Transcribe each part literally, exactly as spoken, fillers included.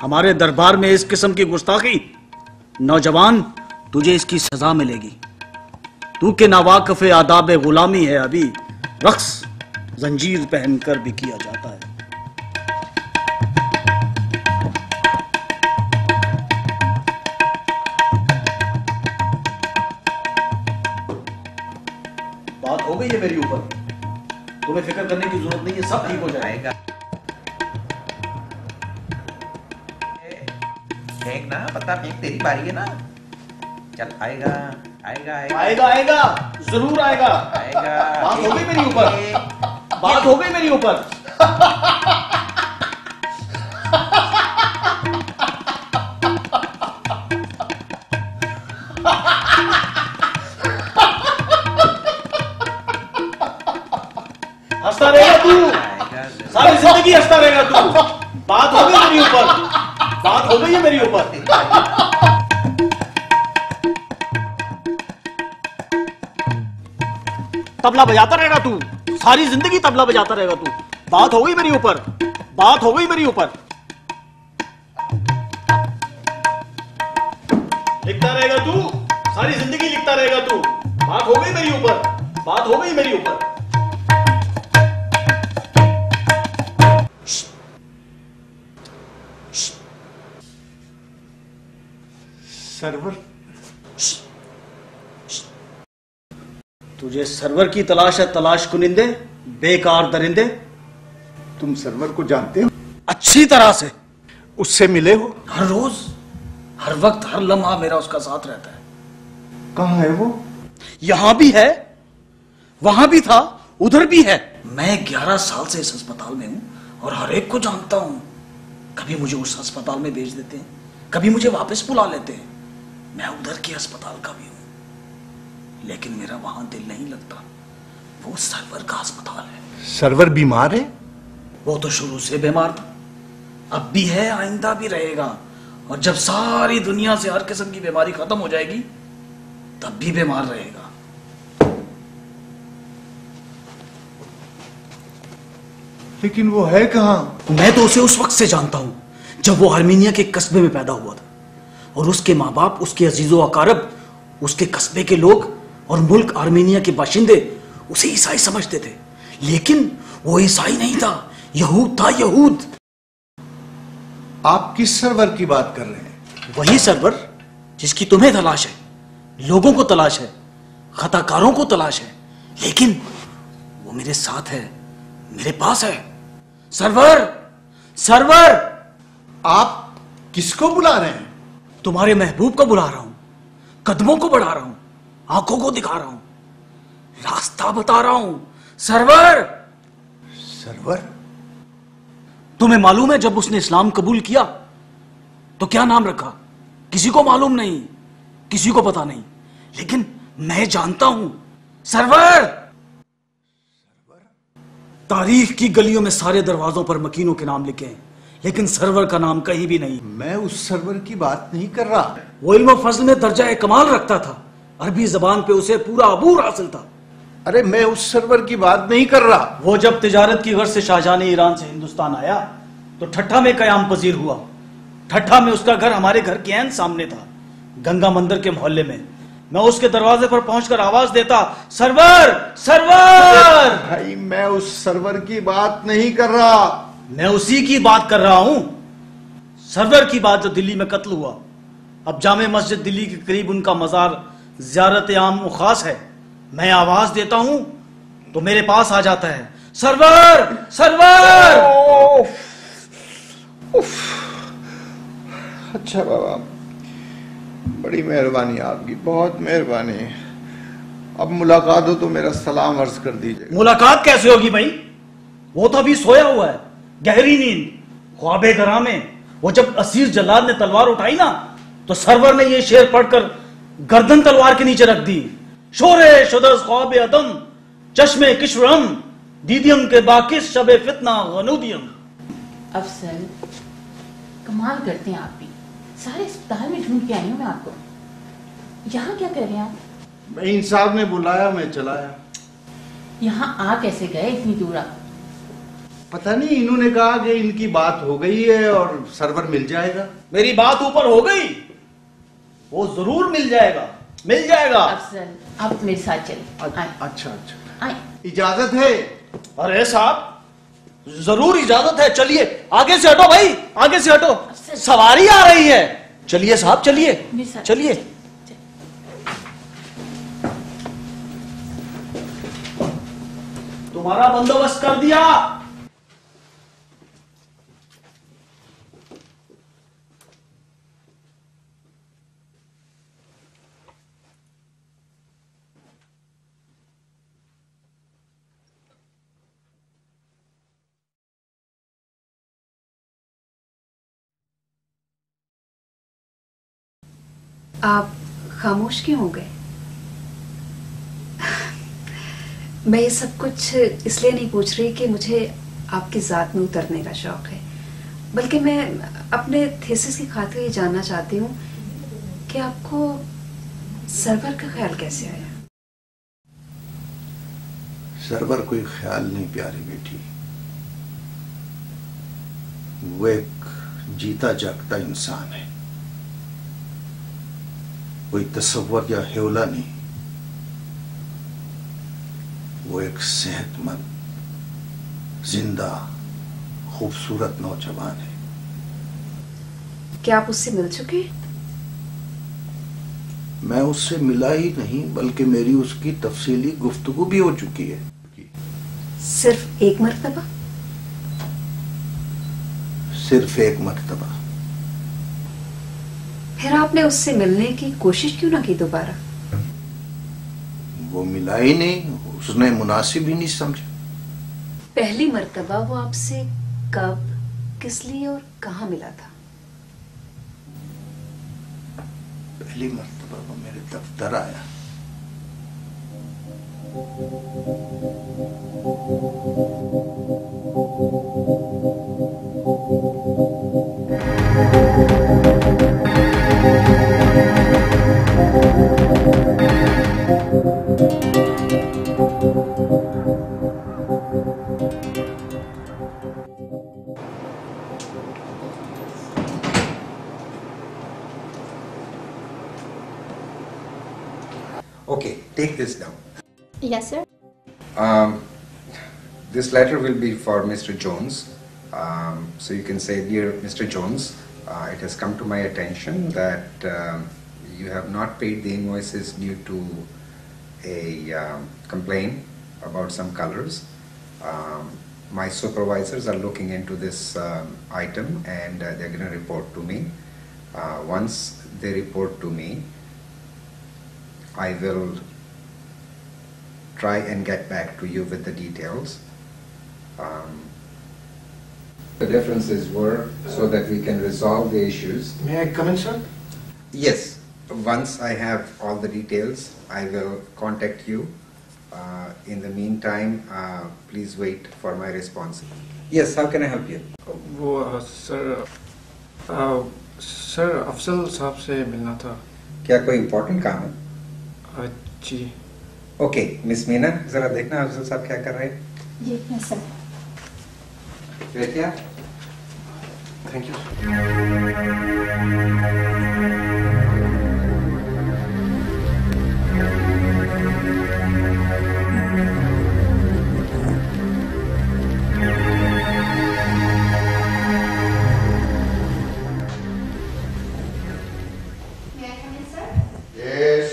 हमारे दरबार में इस किस्म की गुस्ताखी, नौजवान तुझे इसकी सजा मिलेगी। तू के नावाकिफ आदाब गुलामी है, अभी रक्स जंजीर पहनकर भी किया जाता है। बात हो गई है मेरी ऊपर, तुम्हें फिक्र करने की जरूरत नहीं है, सब ठीक हो जाएगा। फेंक ना, पता फेंक, तेरी बारी है ना। चल आएगा आएगा आएगा आएगा आएगा जरूर आएगा आएगा। बात हो गई मेरी ऊपर, बात हो गई मेरी ऊपर। हंसता रहेगा तू, सारी जिंदगी हंसता रहेगा तू। बात हो गई मेरी ऊपर, बात हो गई है मेरी ऊपर। तबला बजाता रहेगा तू, सारी जिंदगी तबला बजाता रहेगा तू। बात हो गई मेरी ऊपर, बात हो गई मेरी ऊपर। लिखता रहेगा तू, सारी जिंदगी लिखता रहेगा तू। बात हो गई मेरी ऊपर, बात हो गई मेरी ऊपर। सरवर, तुझे सरवर की तलाश है, तलाश कुनिंदे, बेकार दरिंदे। तुम सरवर को जानते हो? अच्छी तरह से। उससे मिले हो? हर रोज, हर वक्त, हर लम्हा मेरा उसका साथ रहता है। कहाँ है वो? यहां भी है, वहां भी था, उधर भी है। मैं ग्यारह साल से इस अस्पताल में हूं और हर एक को जानता हूं। कभी मुझे उस अस्पताल में भेज देते हैं, कभी मुझे वापस बुला लेते हैं। मैं उधर के अस्पताल का भी हूं, लेकिन मेरा वहां दिल नहीं लगता। वो सरवर का अस्पताल है। सरवर बीमार है? वो तो शुरू से बीमार था, अब भी है, आइंदा भी रहेगा। और जब सारी दुनिया से हर किस्म की बीमारी खत्म हो जाएगी, तब भी बीमार रहेगा। लेकिन वो है कहां? मैं तो उसे उस वक्त से जानता हूं जब वो आर्मीनिया के कस्बे में पैदा हुआ था, और उसके माँ बाप, उसके अजीजो अकारब, उसके कस्बे के लोग और मुल्क आर्मीनिया के बाशिंदे उसे ईसाई समझते थे। लेकिन वो ईसाई नहीं था, यहूद था, यहूद। आप किस सरवर की बात कर रहे हैं? वही सरवर जिसकी तुम्हें तलाश है, लोगों को तलाश है, खताकारों को तलाश है। लेकिन वो मेरे साथ है, मेरे पास है। सरवर, सरवर। आप किसको बुला रहे हैं? तुम्हारे महबूब को बुला रहा हूं, कदमों को बढ़ा रहा हूं, आंखों को दिखा रहा हूं, रास्ता बता रहा हूं। सरवर। सरवर? तुम्हें मालूम है जब उसने इस्लाम कबूल किया तो क्या नाम रखा? किसी को मालूम नहीं, किसी को पता नहीं, लेकिन मैं जानता हूं। सरवर। तारीख की गलियों में सारे दरवाजों पर मकीनों के नाम लिखे हैं, लेकिन सरवर का नाम कहीं भी नहीं। मैं उस सरवर की बात नहीं कर रहा। वो इल्म फजल में दर्जा कमाल रखता था, अरबी जबान पे उसे पूरा अबूर हासिल था। अरे मैं उस सरवर की बात नहीं कर रहा। वो जब तिजारत की गर्ज से शाहजहां ईरान से हिंदुस्तान आया तो ठट्ठा में कयाम पजीर हुआ। ठट्ठा में उसका घर हमारे घर के ऐन सामने था, गंगा मंदिर के मोहल्ले में। मैं उसके दरवाजे पर पहुंचकर आवाज देता, सरवर, सरवर। भाई मैं उस सरवर की बात नहीं कर रहा। मैं उसी की बात कर रहा हूं, सरवर की बात जो दिल्ली में कत्ल हुआ। अब जामे मस्जिद दिल्ली के करीब उनका मजार ज़ियारत आम व खास है। मैं आवाज देता हूं तो मेरे पास आ जाता है, सरवर, सरवर। उफ, उफ। अच्छा बाबा, बड़ी मेहरबानी आपकी, बहुत मेहरबानी। अब मुलाकात हो तो मेरा सलाम अर्ज कर दीजिए। मुलाकात कैसे होगी भाई? वो तो अभी सोया हुआ है, गहरी नींद, ख्वाबे गरा में। वो जब असीर जल्लाद ने तलवार उठाई ना, तो सरवर ने ये शेर पढ़कर गर्दन तलवार के नीचे रख दी, शोरे शुदस ख्वाबे अदम, चश्मे किशरम, दीदियम के बाकिस शबे फितना गनूदियम। अफसल, कमाल करते हैं आप भी। सारे अस्पताल में ढूंढ के आई हूं मैं आपको। यहाँ क्या कर रहे हैं आप? मैं साहब ने बुलाया, मैं चला आया। यहाँ आ कैसे गए इतनी दूर आप? पता नहीं, इन्होंने कहा कि इनकी बात हो गई है और सर्वर मिल जाएगा। मेरी बात ऊपर हो गई, वो जरूर मिल जाएगा, मिल जाएगा। अफजल, आप मेरे साथ चलिए। आए। अच्छा अच्छा, आए। इजाजत है? अरे साहब जरूर इजाजत है, चलिए आगे से हटो भाई, आगे से हटो, सवारी आ रही है। चलिए साहब चलिए, चलिए। तुम्हारा बंदोबस्त कर दिया। आप खामोश क्यों हो गए? मैं ये सब कुछ इसलिए नहीं पूछ रही कि मुझे आपकी ज़ात में उतरने का शौक है, बल्कि मैं अपने थीसिस की खातिर ये जानना चाहती हूँ कि आपको सरवर का ख्याल कैसे आया? सरवर कोई ख्याल नहीं प्यारी बेटी, वो एक जीता जागता इंसान है, कोई तसव्वुर या हेवला नहीं। वो एक सेहतमंद, जिंदा, खूबसूरत नौजवान है। क्या आप उससे मिल चुके? मैं उससे मिला ही नहीं, बल्कि मेरी उसकी तफसीली गुफ्तगू भी हो चुकी है। सिर्फ एक मर्तबा? सिर्फ एक मर्तबा। फिर आपने उससे मिलने की कोशिश क्यों ना की दोबारा? वो मिला ही नहीं, उसने मुनासिब ही नहीं समझा। पहली मर्तबा वो आपसे कब, किस लिए और कहाँ मिला था? पहली मर्तबा वो मेरे दफ्तर आया। Okay, take this down. Yes, sir. Um, this letter will be for Mister Jones. Um, so you can say, dear Mister Jones, uh, it has come to my attention that um, you have not paid the invoices due to a um, complaint about some colors. Um, my supervisors are looking into this um, item and uh, they're going to report to me. Uh, once they report to me, I will try and get back to you with the details. Um, the differences were so that we can resolve the issues. May I come in, sir? Yes, once I have all the details, I will contact you. Uh, in the meantime, uh, please wait for my response. Yes, how can I help you? वो अ, sir अ, sir Afzal साहब से मिलना था। क्या कोई important काम है? अ, जी। ओके, मिस मीना, जरा देखना अफजल साहब क्या कर रहे हैं। जी, यस सर। बेटिया, thank you. May I come in, sir? Yes.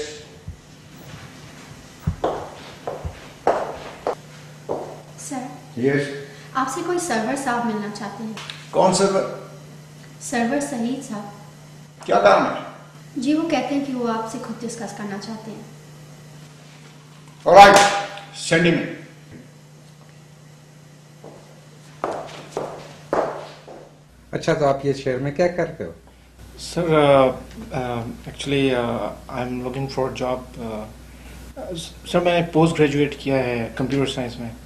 सर, Yes. आपसे कोई सर्वर साहब मिलना चाहते हैं। कौन सर्वर? सर्वर सहीद साहब। क्या काम है? जी, वो कहते हैं कि वो आपसे खुद डिस्कस करना चाहते हैं। All right. Send him in. अच्छा, तो आप ये शहर में क्या करते हो? Sir actually I am looking for job. Sir मैंने पोस्ट ग्रेजुएट किया है कंप्यूटर साइंस में।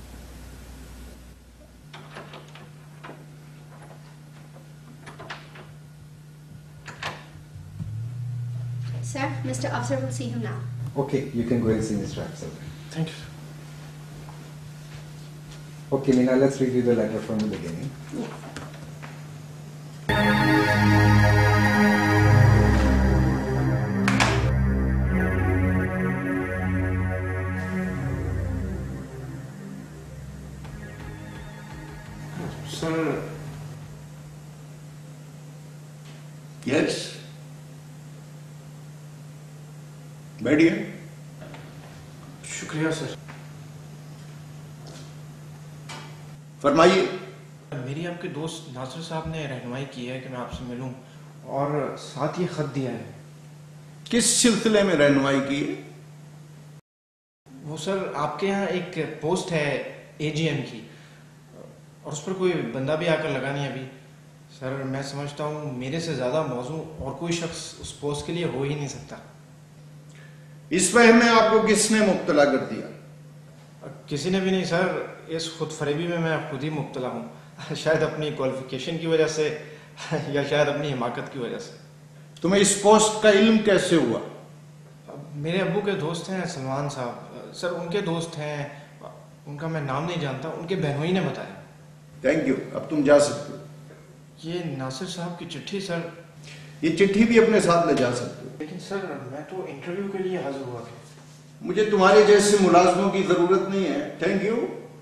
Sir, Mister Afsar will see him now. Okay, you can go and see Mister Afsar. Thank you. Okay, Meena, let's review the letter from the beginning. Sir. Yes बैठिए। शुक्रिया sir. फरमाइए। मेरी आपके दोस्त नासिर साहब ने रहनुमाई की है कि मैं आपसे मिलूं और साथ ये खत दिया है। किस सिलसिले में रहनुमाई की है? वो सर आपके यहाँ एक पोस्ट है एजीएम की और उस पर कोई बंदा भी आकर लगा नहीं अभी। सर मैं समझता हूँ मेरे से ज़्यादा मौजू और कोई शख्स उस पोस्ट के लिए हो ही नहीं सकता। इस वहम में आपको किसने मुब्तला कर दिया? किसी ने भी नहीं सर, इस खुद फरेबी में मैं खुद ही मुब्तला हूँ, शायद अपनी क्वालिफिकेशन की वजह से या शायद अपनी हिमाकत की वजह से। तुम्हें इस पोस्ट का इल्म कैसे हुआ? मेरे अब्बू के दोस्त हैं सलमान साहब, सर उनके दोस्त हैं, उनका मैं नाम नहीं जानता, उनके बहनोई ने बताया। थैंक यू, अब तुम जा सकते हो। ये नासिर साहब की चिट्ठी सर। ये चिट्ठी भी अपने साथ ले जा सकते हो। लेकिन सर मैं तो इंटरव्यू के लिए हाजिर हुआ था। मुझे तुम्हारे जैसे मुलाजमों की जरूरत नहीं है। Thank you.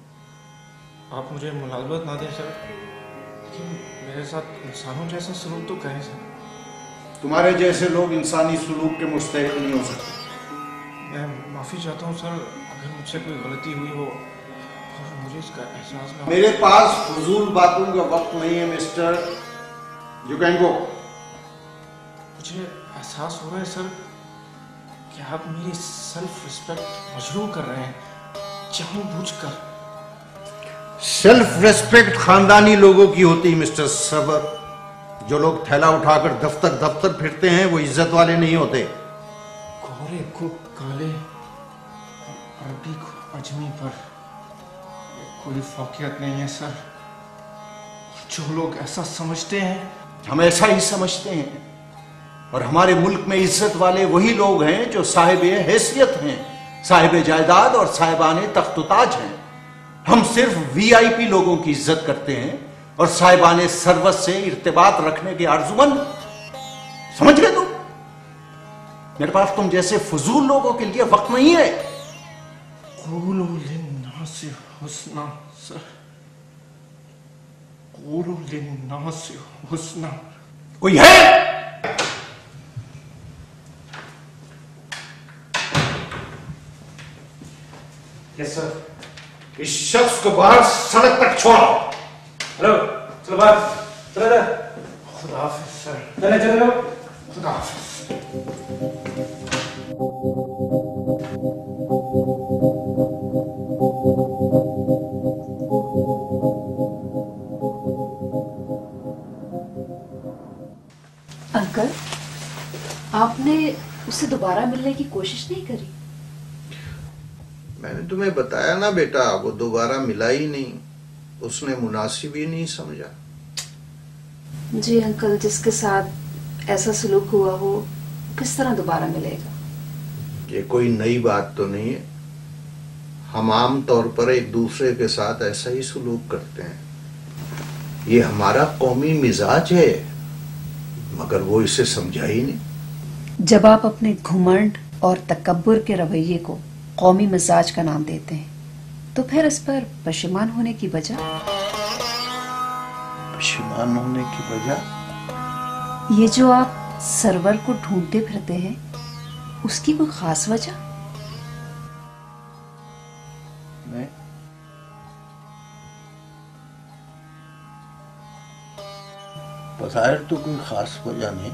आप मुझे मुलाजमत ना दें सर, लेकिन मेरे साथ इंसानों जैसा सलूक तो करें सर। तुम्हारे जैसे लोग इंसानी सलूक के मुस्तहिक नहीं हो सकते। मैं माफ़ी चाहता हूँ सर अगर मुझसे कोई गलती हुई हो और मुझे इसका एहसास ना हो। मेरे पास फजूल बातों का वक्त नहीं है मिस्टर। You can go. मुझे एहसास हो रहा है सर कि आप मेरी सेल्फ रिस्पेक्ट मजरूह कर रहे हैं जानबूझकर। सेल्फ रिस्पेक्ट खानदानी लोगों की होती है मिस्टर सबर। जो लोग थैला उठाकर दफ्तर दफ्तर फिरते हैं वो इज्जत वाले नहीं होते। गोरे को काले, अरबी को अजमी पर कोई फौकियत नहीं है सर। जो लोग ऐसा समझते हैं, हम ऐसा ही समझते हैं। और हमारे मुल्क में इज्जत वाले वही लोग हैं जो साहिब हैसियत हैं, साहिब जायदाद और साहिबाने तख्तुताज हैं। हम सिर्फ वीआईपी लोगों की इज्जत करते हैं और साहिबाने सरवत से इर्तिबात रखने के आरजुमंद। समझ गए तुम? मेरे पास तुम जैसे फजूल लोगों के लिए वक्त नहीं है। क़ूलू लिन्नासि हुस्ना सर, क़ूलू लिन्नासि हुस्ना। कोई है? Yes sir. इस शख्स को बाहर सड़क तक छोड़ो। हेलो, चलो बाहर, चलो इधर। खुदा हाफिज सर। चले चलो, खुदा हाफिज। अंकल, आपने उससे दोबारा मिलने की कोशिश नहीं करी? मैंने तुम्हें बताया ना बेटा, वो दोबारा मिला ही नहीं। उसने मुनासिब ही नहीं समझा। जी अंकल, जिसके साथ ऐसा सलूक हुआ हो किस तरह दोबारा मिलेगा? ये कोई नई बात तो नहीं है। हम आम तौर पर एक दूसरे के साथ ऐसा ही सलूक करते हैं। ये हमारा कौमी मिजाज है, मगर वो इसे समझा ही नहीं। जब आप अपने घुमंड और तकब्बुर के रवैये को कौमी मिजाज का नाम देते हैं तो फिर इस पर पशेमान होने की वजह? पशेमान होने की वजह? ये जो आप सरवर को ढूंढते फिरते हैं उसकी कोई खास वजह? नहीं, बज़ाहिर तो कोई खास वजह नहीं।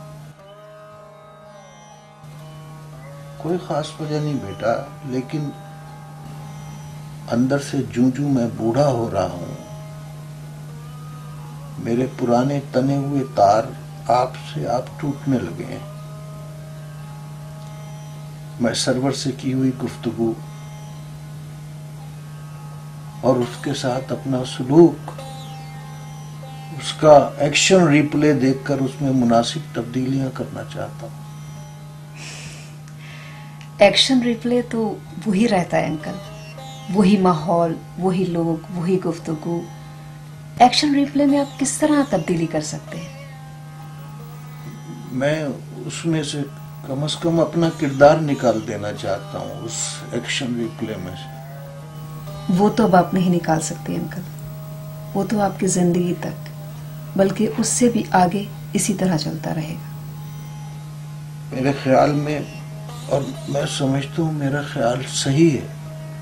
कोई खास वजह नहीं बेटा, लेकिन अंदर से जूं जूं मैं बूढ़ा हो रहा हूं, मेरे पुराने तने हुए तार आपसे आप टूटने लगे हैं। मैं सरवर से की हुई गुफ्तगू और उसके साथ अपना सलूक, उसका एक्शन रिप्ले देखकर उसमें मुनासिब तब्दीलियां करना चाहता हूं। एक्शन रिप्ले तो वही रहता है अंकल वही माहौल, वही लोग, वही गुफ्तगू। एक्शन रिप्ले में आप किस तरह तब्दीली कर सकते हैं? मैं उसमें से कम से कम अपना किरदार निकाल देना चाहता हूँ उस एक्शन रिप्ले में से। वो तो अब आप नहीं निकाल सकते अंकल, वो तो आपकी जिंदगी तक, बल्कि उससे भी आगे इसी तरह चलता रहेगा। मेरे ख्याल में, और मैं समझता हूँ मेरा ख्याल सही है,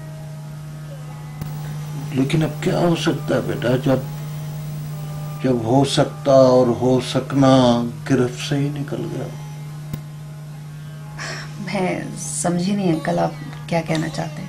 लेकिन अब क्या हो सकता है बेटा, जब जब हो सकता और हो सकना गिरफ्त से ही निकल गया। मैं समझी नहीं अंकल, आप क्या कहना चाहते हैं?